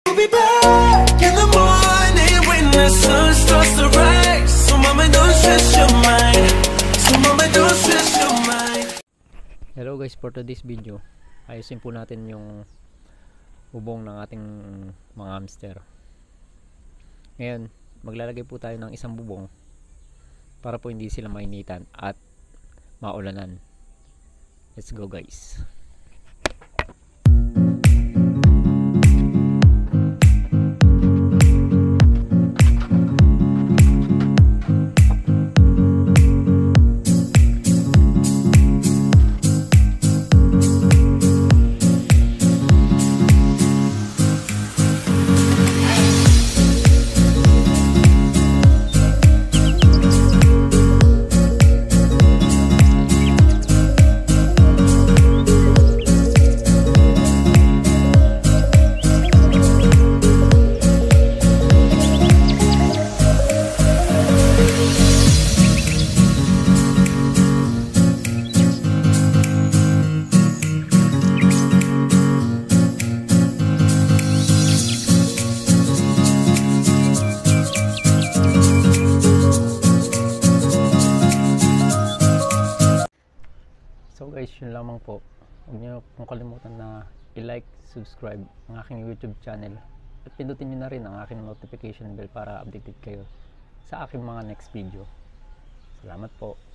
We'll be back in the morning when the sun starts to rise. So mama, don't stress your mind. So mama, don't stress your mind. Hello guys, for today's video, ayusin po natin yung bubong ng ating mga hamster. Ngayon, maglalagay po tayo ng isang bubong para po hindi sila mainitan at maulanan. Let's go guys. So guys, yun lamang po. Huwag nyo pong kalimutan na i-like, subscribe ang aking YouTube channel at pindutin nyo na rin ang aking notification bell para updated kayo sa aking mga next video. Salamat po.